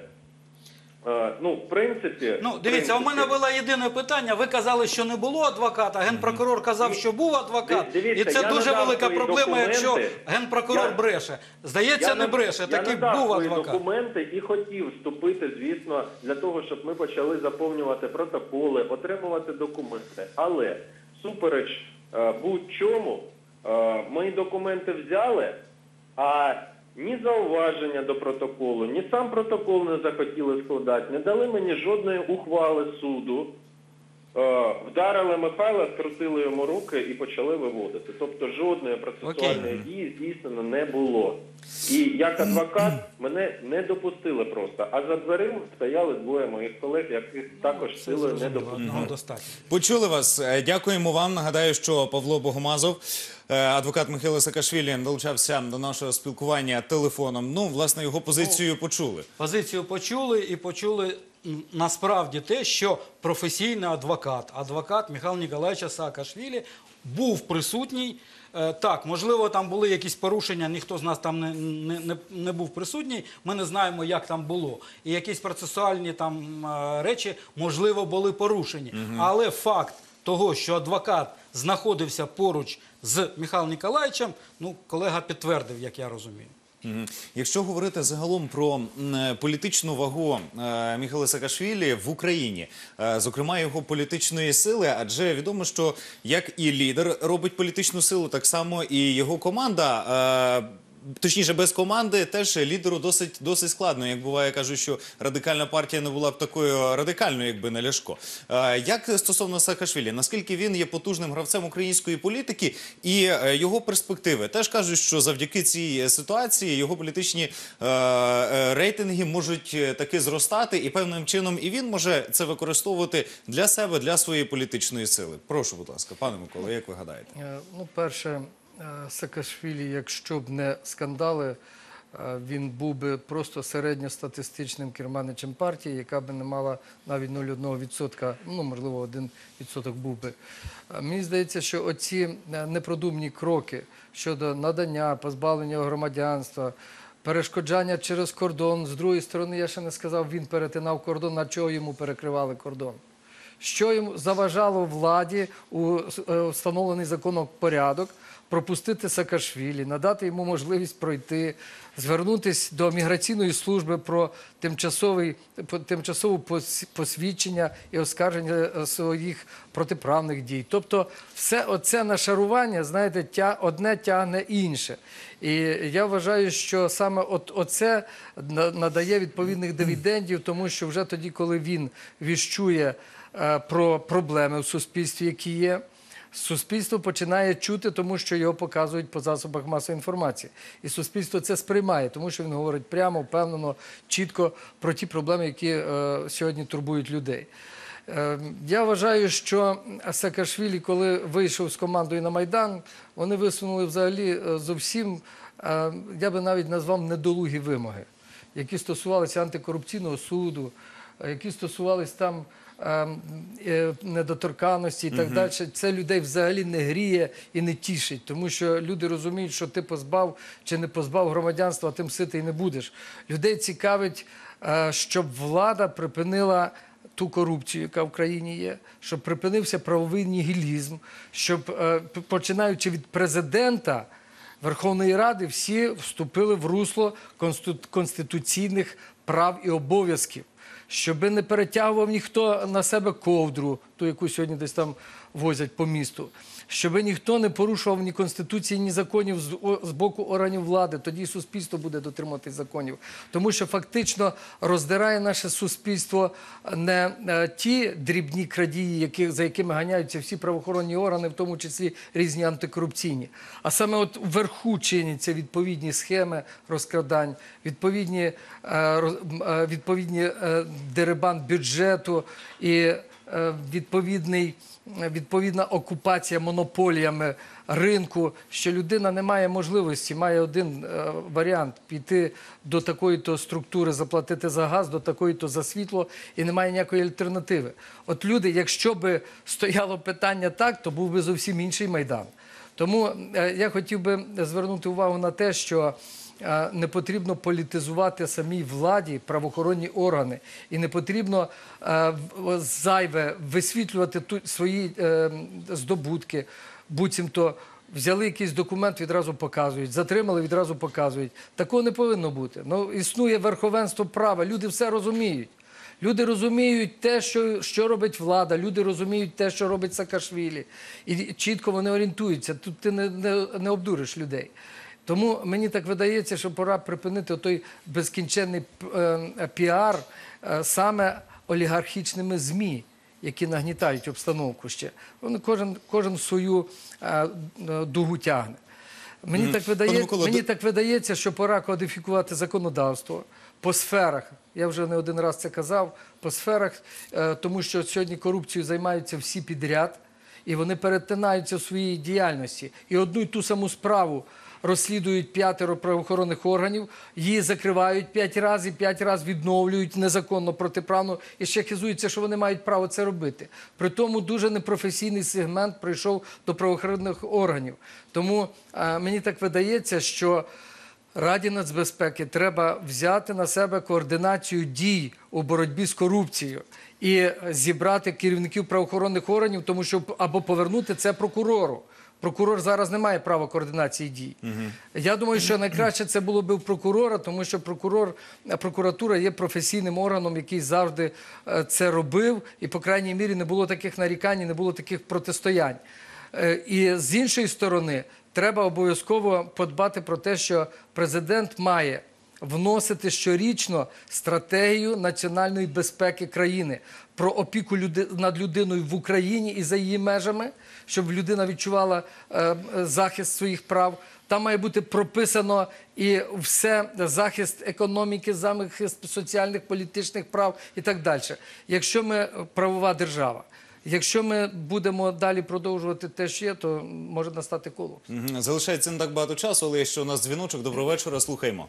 е, ну, в принципі... Ну, в дивіться, у принципі, мене було єдине питання. Ви казали, що не було адвоката, генпрокурор казав, що був адвокат. Дивіться, І це я дуже надав велика свої проблема, якщо документи. генпрокурор Я- бреше. Здається, Я не над- бреше, я таки надав був свої адвокат. документи і хотів вступити, звісно, для того, щоб ми почали заповнювати протоколи, отримувати документи. Але супереч е, будь-чому, е, мої документи взяли, а ні зауваження до протоколу, ні сам протокол не захотіли складати, не дали мені жодної ухвали суду. Е, Вдарили Михайла, скрутили йому руки і почали виводити. Тобто жодної процесуальної дії здійснено не було. І як адвокат мене не допустили просто. А за дверима стояли двоє моїх колег, яких також силою не допустили. Достатньо. Почули вас. Е, Дякуємо вам. Нагадаю, що Павло Богомазов, е, адвокат Михайла Саакашвілі, долучався до нашого спілкування телефоном. Ну, власне, його позицію почули. Позицію почули і почули м, насправді те, що професійний адвокат, адвокат Михайла Ніколаєвича Саакашвілі був присутній. Е, Так, можливо, там були якісь порушення, ніхто з нас там не, не, не, не був присутній, ми не знаємо, як там було. І якісь процесуальні там е, речі, можливо, були порушені. Але факт того, що адвокат знаходився поруч з Михайлом Ніколаєвичем, ну, колега підтвердив, як я розумію. Мгм. Якщо говорити загалом про м, е, політичну вагу е, Михайла Саакашвілі в Україні, е, зокрема його політичної сили, адже відомо, що як і лідер робить політичну силу, так само і його команда. Е, Точніше, без команди теж лідеру досить, досить складно. Як буває, кажуть, що радикальна партія не була б такою радикальною, якби не Ляшко. Е, Як стосовно Саакашвілі, наскільки він є потужним гравцем української політики і е, його перспективи? Теж кажуть, що завдяки цій ситуації його політичні е, е, рейтинги можуть е, таки зростати, і певним чином і він може це використовувати для себе, для своєї політичної сили. Прошу, будь ласка, пане Миколо, як ви гадаєте? Е, Ну, перше, е, Саакашвілі, якщо б не скандали, е, він був би просто середньостатистичним керманичем партії, яка б не мала навіть нуль цілих одна десята відсотка, ну, можливо, один відсоток був би. Е, Мені здається, що оці е, непродумні кроки щодо надання, позбавлення громадянства, перешкоджання через кордон, з другої сторони, я ще не сказав, він перетинав кордон, на чого йому перекривали кордон. що їм заважало владі у е, встановлений законом порядок пропустити Саакашвілі, надати йому можливість пройти, звернутися до міграційної служби про тимчасовий, по- тимчасове пос- посвідчення і оскарження е, своїх протиправних дій. Тобто все оце нашарування, знаєте, тя, одне тягне інше. І я вважаю, що саме от, оце на- надає відповідних дивідендів, тому що вже тоді, коли він віщує е, про проблеми в суспільстві, які є, суспільство починає чути, тому що його показують по засобах масової інформації. І суспільство це сприймає, тому що він говорить прямо, впевнено, чітко про ті проблеми, які е, сьогодні турбують людей. Е, я вважаю, що Саакашвілі, коли вийшов з командою на Майдан, вони висунули взагалі е, зовсім, е, я би навіть назвав, недолугі вимоги, які стосувалися антикорупційного суду, е, які стосувалися там недоторканності і так Мгм. далі. Це людей взагалі не гріє і не тішить, тому що люди розуміють, що ти позбав чи не позбав громадянства, а тим ситий не будеш. Людей цікавить, е, щоб влада припинила ту корупцію, яка в країні є, щоб припинився правовий нігілізм, щоб, е, п- починаючи від президента, Верховної Ради, всі вступили в русло конститу- конституційних прав і обов'язків. Щоби не перетягував ніхто на себе ковдру, ту, яку сьогодні десь там возять по місту. Щоби ніхто не порушував ні Конституції, ні законів з, о- з боку органів влади. Тоді і суспільство буде дотримуватись законів. Тому що фактично роздирає наше суспільство не е, ті дрібні крадії, які, за якими ганяються всі правоохоронні органи, в тому числі різні антикорупційні. А саме от вверху чиняться відповідні схеми розкрадань, відповідні, е, роз- е, відповідні е, дерибан бюджету і е, відповідний відповідна окупація монополіями ринку, що людина не має можливості, має один е, варіант – піти до такої-то структури, заплатити за газ, до такої-то за світло, і немає ніякої альтернативи. От люди, якщо би стояло питання так, то був би зовсім інший Майдан. Тому е, я хотів би звернути увагу на те, що е, не потрібно політизувати самій владі правоохоронні органи. І не потрібно е, в- зайве висвітлювати ту- свої е, здобутки. Буцімто взяли якийсь документ, відразу показують, затримали, відразу показують. Такого не повинно бути. Ну, існує верховенство права, люди все розуміють. Люди розуміють те, що, що робить влада, люди розуміють те, що робить Саакашвілі. І чітко вони орієнтуються. Тут ти не, не, не обдуриш людей. Тому мені так видається, що пора припинити той безкінченний е, піар е, саме олігархічними ЗМІ, які нагнітають обстановку ще. Вони кожен, кожен свою е, е, дугу тягне. Мені, Мгм. так Пане видає, Миколо, мені до- так видається, що пора кодифікувати законодавство по сферах. Я вже не один раз це казав, по сферах, е, тому що сьогодні корупцією займаються всі підряд, і вони перетинаються в своїй діяльності. І одну й ту саму справу розслідують п'ятеро правоохоронних органів, її закривають п'ять разів, п'ять разів відновлюють незаконно, протиправно, і ще хизуються, що вони мають право це робити. При тому дуже непрофесійний сегмент прийшов до правоохоронних органів. Тому е, мені так видається, що Раді нацбезпеки треба взяти на себе координацію дій у боротьбі з корупцією і зібрати керівників правоохоронних органів, тому що або повернути це прокурору. Прокурор зараз не має права координації дій. Я думаю, що найкраще це було б у прокурора, тому що прокурор, прокуратура є професійним органом, який завжди е, це робив, і, по крайній мірі, не було таких нарікань, не було таких протистоянь. Е, І з іншої сторони, треба обов'язково подбати про те, що президент має вносити щорічно стратегію національної безпеки країни, про опіку люди, над людиною в Україні і за її межами, щоб людина відчувала е, захист своїх прав. Там має бути прописано і все, захист економіки, захист соціальних, політичних прав і так далі. Якщо ми правова держава, якщо ми будемо далі продовжувати те, що є, то може настати колапс. Мгм. Залишається не так багато часу, але ще у нас дзвіночок. Доброго вечора, слухаємо.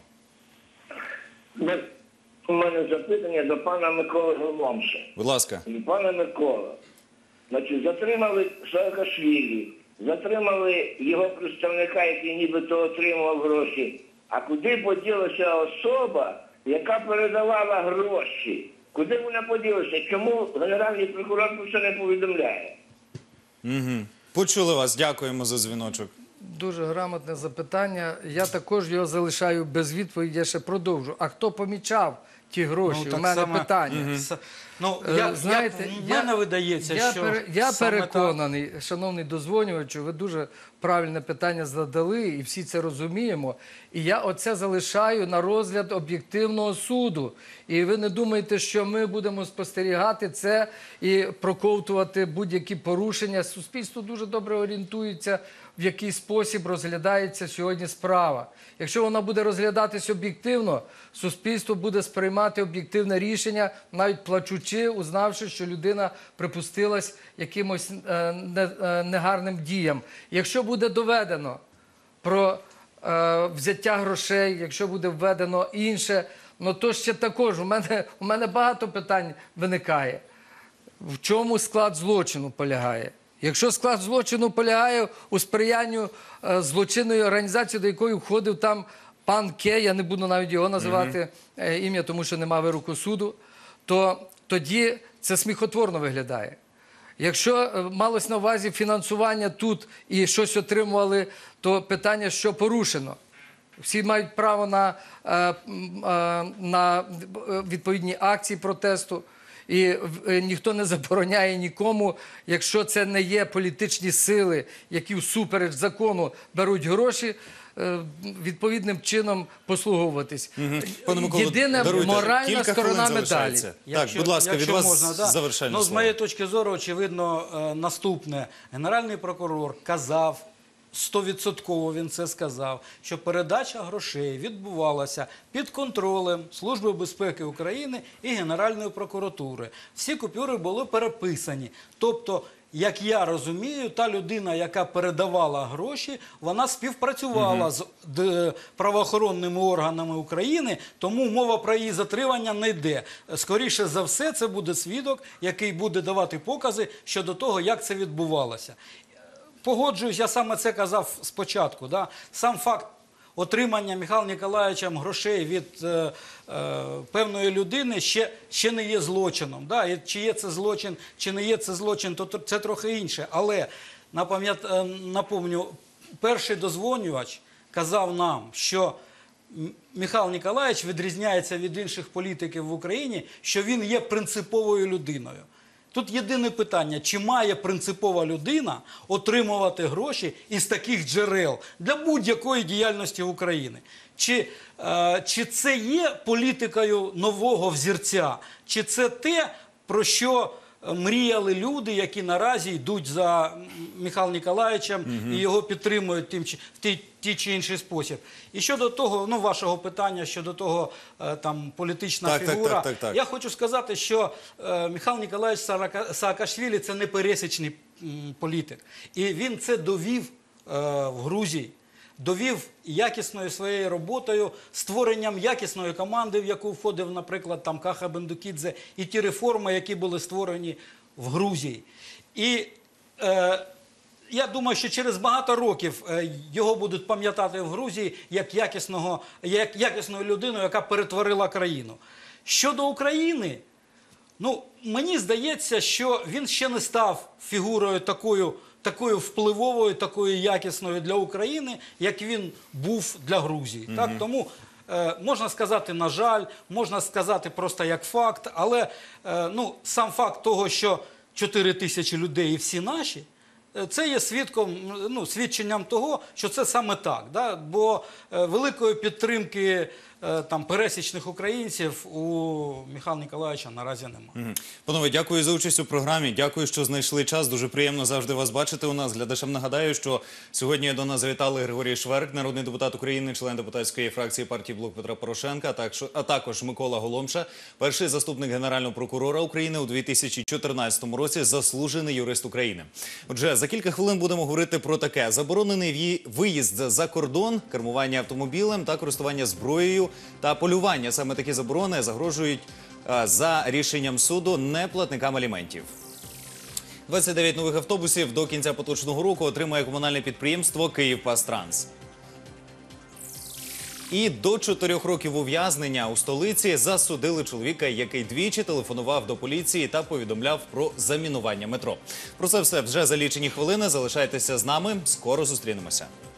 У мене запитання до пана Миколи Голомша. Будь ласка. Пане Микола, значить, затримали Саакашвілі, затримали його представника, який нібито отримував гроші. А куди поділася особа, яка передавала гроші? Куди вона поділася? Чому Генеральний прокурор про це не повідомляє? Угу. Почули вас, дякуємо за дзвіночок. Дуже грамотне запитання. Я також його залишаю без відповіді, я ще продовжу. А хто помічав ті гроші? Ну, У так мене само- питання. Мгм. С- Ну, Е, я, знаєте, я, мене видається, я, що пере- я саме переконаний, шановний дозвонювачу, ви дуже правильне питання задали, і всі це розуміємо. І я оце залишаю на розгляд об'єктивного суду. І ви не думаєте, що ми будемо спостерігати це і проковтувати будь-які порушення. Суспільство дуже добре орієнтується, в який спосіб розглядається сьогодні справа. Якщо вона буде розглядатись об'єктивно, суспільство буде сприймати об'єктивне рішення, навіть плачучи, узнавши, що людина припустилась якимось е, не, е, негарним діям. Якщо буде доведено про е, взяття грошей, якщо буде введено інше, ну то ще також у мене, у мене багато питань виникає. В чому склад злочину полягає? Якщо склад злочину полягає у сприянню е, злочинної організації, до якої входив там пан Ке, я не буду навіть його називати е, ім'я, тому що нема вироку суду, то тоді це сміхотворно виглядає. Якщо е, малось на увазі фінансування тут і щось отримували, то питання, що порушено. Всі мають право на, е, е, на відповідні акції протесту. І е, ніхто не забороняє нікому, якщо це не є політичні сили, які всупереч закону беруть гроші, е, відповідним чином послуговуватись. Угу. Пане Миколо, Єдина даруйте, моральна кілька сторона хвилин медалі. залишається. Так, будь ласка, від якщо вас можна, да. завершальне Ну, з слово. моєї точки зору, очевидно, е, наступне. Генеральний прокурор казав, стовідсотково він це сказав, що передача грошей відбувалася під контролем Служби безпеки України і Генеральної прокуратури. Всі купюри були переписані. Тобто, як я розумію, та людина, яка передавала гроші, вона співпрацювала з д- правоохоронними органами України, тому мова про її затримання не йде. Скоріше за все, це буде свідок, який буде давати покази щодо того, як це відбувалося. Погоджуюсь, я саме це казав спочатку. Да? Сам факт отримання Михайлом Ніколаєвичем грошей від е, е, певної людини ще, ще не є злочином. Да? І чи є це злочин, чи не є це злочин, то це трохи інше. Але, напам'ят- напомню, перший дозвонювач казав нам, що Михайло Ніколаєвич відрізняється від інших політиків в Україні, що він є принциповою людиною. Тут єдине питання, чи має принципова людина отримувати гроші із таких джерел для будь-якої діяльності України? Чи, е, чи це є політикою нового взірця? Чи це те, про що мріяли люди, які наразі йдуть за Михайлом Ніколаєвичем Мгм. і його підтримують тим, чи- в тій, тій чи інший спосіб? І щодо того, ну, вашого питання, щодо того, е, там, політична Так, так, фігура, так, так, так. я хочу сказати, що е, Михайло Ніколаєвич Саака- Саакашвілі – це не пересічний м, політик. І він це довів е, в Грузії. Довів якісною своєю роботою, створенням якісної команди, в яку входив, наприклад, там Каха Бендукідзе, і ті реформи, які були створені в Грузії. І е, я думаю, що через багато років е, його будуть пам'ятати в Грузії як якісного, як якісну людину, яка перетворила країну. Щодо України, ну, мені здається, що він ще не став фігурою такою, такою впливовою, такою якісною для України, як він був для Грузії. Мгм. Так? Тому е, можна сказати, на жаль, можна сказати просто як факт, але е, ну, сам факт того, що чотири тисячі людей і всі наші, е, це є свідком, ну, свідченням того, що це саме так. Да? Бо е, великої підтримки е, там, пересічних українців у Михайла Ніколаєвича наразі немає. Мгм. Панове, дякую за участь у програмі. Дякую, що знайшли час. Дуже приємно завжди вас бачити у нас. Глядачам нагадаю, що сьогодні до нас завітали Григорій Шверк, народний депутат України, член депутатської фракції партії «Блок Петра Порошенка», а також, а також Микола Голомша, перший заступник Генерального прокурора України у дві тисячі чотирнадцятому році, заслужений юрист України. Отже, за кілька хвилин будемо говорити про таке. Заборонений в'ї- виїзд за кордон, кермування автомобілем та користування зброєю та полювання. Саме такі заборони загрожують а, за рішенням суду неплатникам аліментів. двадцять дев'ять нових автобусів до кінця поточного року отримає комунальне підприємство «Київпастранс». І до чотирьох років ув'язнення у столиці засудили чоловіка, який двічі телефонував до поліції та повідомляв про замінування метро. Про це все вже за лічені хвилини. Залишайтеся з нами. Скоро зустрінемося.